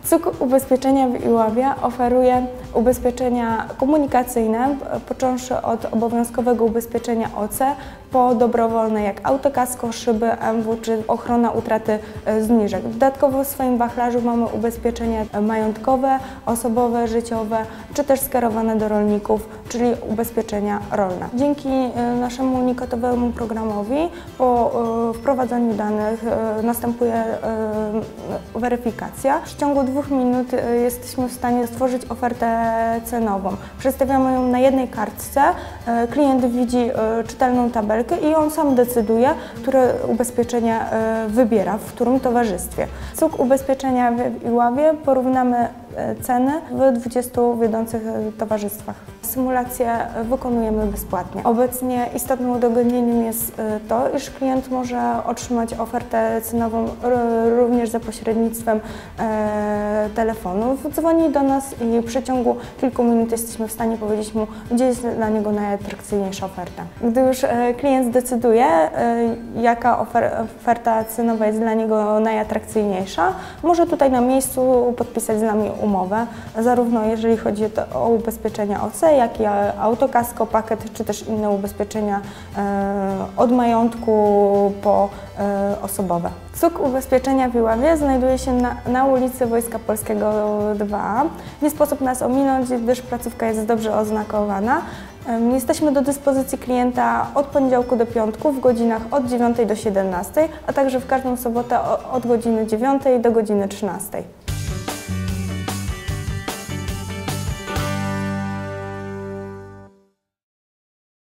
SUG Ubezpieczenia w Iławie oferuje ubezpieczenia komunikacyjne, począwszy od obowiązkowego ubezpieczenia OC, po dobrowolne jak autokasko, szyby, MW czy ochrona utraty zniżek. Dodatkowo w swoim wachlarzu mamy ubezpieczenia majątkowe, osobowe, życiowe, czy też skierowane do rolników, czyli ubezpieczenia rolne. Dzięki naszemu unikatowemu programowi po wprowadzaniu danych następuje weryfikacja. W ciągu 2 minut jesteśmy w stanie stworzyć ofertę cenową. Przedstawiamy ją na jednej kartce, klient widzi czytelną tabelkę i on sam decyduje, które ubezpieczenie wybiera, w którym towarzystwie. SUG Ubezpieczenia w Iławie porównamy ceny w 20 wiodących towarzystwach. Symulacje wykonujemy bezpłatnie. Obecnie istotnym udogodnieniem jest to, iż klient może otrzymać ofertę cenową również za pośrednictwem telefonu. Dzwoni do nas i w przeciągu kilku minut jesteśmy w stanie powiedzieć mu, gdzie jest dla niego najatrakcyjniejsza oferta. Gdy już klient zdecyduje, jaka oferta cenowa jest dla niego najatrakcyjniejsza, może tutaj na miejscu podpisać z nami umowę, zarówno jeżeli chodzi o ubezpieczenia OC, jak i autokasko, pakiet, czy też inne ubezpieczenia od majątku po osobowe. SUG Ubezpieczenia w Iławie znajduje się na ulicy Wojska Polskiego 2. Nie sposób nas ominąć, gdyż placówka jest dobrze oznakowana. Jesteśmy do dyspozycji klienta od poniedziałku do piątku w godzinach od 9 do 17, a także w każdą sobotę od godziny 9 do godziny 13.